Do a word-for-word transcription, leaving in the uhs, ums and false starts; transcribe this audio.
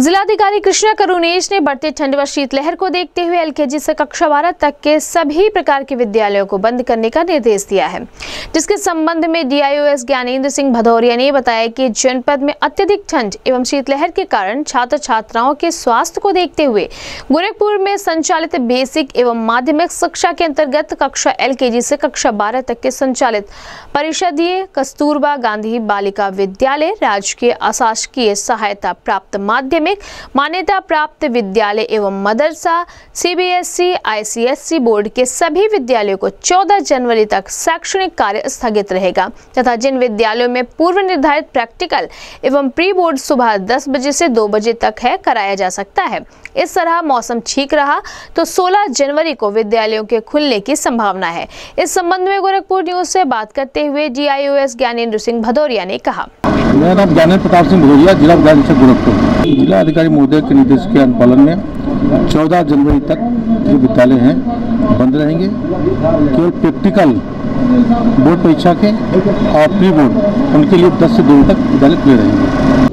जिलाधिकारी कृष्णा करुणेश ने बढ़ते ठंड व शीतलहर को देखते हुए एलकेजी से कक्षा बारह तक के सभी प्रकार के विद्यालयों को बंद करने का निर्देश दिया है, जिसके संबंध में डीआईओएस ज्ञानेंद्र सिंह भदौरिया ने बताया कि जनपद में अत्यधिक ठंड एवं शीतलहर के कारण छात्र छात्राओं के स्वास्थ्य को देखते हुए गोरखपुर में संचालित बेसिक एवं माध्यमिक शिक्षा के अंतर्गत कक्षा एलकेजी से कक्षा बारह तक के संचालित परिषदीय कस्तूरबा गांधी बालिका विद्यालय, राजकीय अशासकीय सहायता प्राप्त माध्यमिक मान्यता प्राप्त विद्यालय एवं मदरसा, सीबीएसई, आईसीएसई बोर्ड के सभी विद्यालयों को चौदह जनवरी तक शैक्षणिक कार्य स्थगित रहेगा तथा जिन विद्यालयों में पूर्व निर्धारित प्रैक्टिकल एवं प्री बोर्ड सुबह दस बजे से दो बजे तक है कराया जा सकता है। इस तरह मौसम ठीक रहा तो सोलह जनवरी को विद्यालयों के खुलने की संभावना है। इस संबंध में गोरखपुर न्यूज से बात करते हुए डीआईओएस ज्ञानेंद्र सिंह भदौरिया ने कहा। मेरा नाम ज्ञानेंद्र प्रताप सिंह भदौरिया, जिला विद्यालय गोरखपुर। जिला अधिकारी महोदय के निर्देश के अनुपालन में चौदह जनवरी तक जो विद्यालय हैं बंद रहेंगे। केवल प्रैक्टिकल बोर्ड परीक्षा के और प्री बोर्ड उनके लिए दस से दो तक विद्यालय खुले रहेंगे।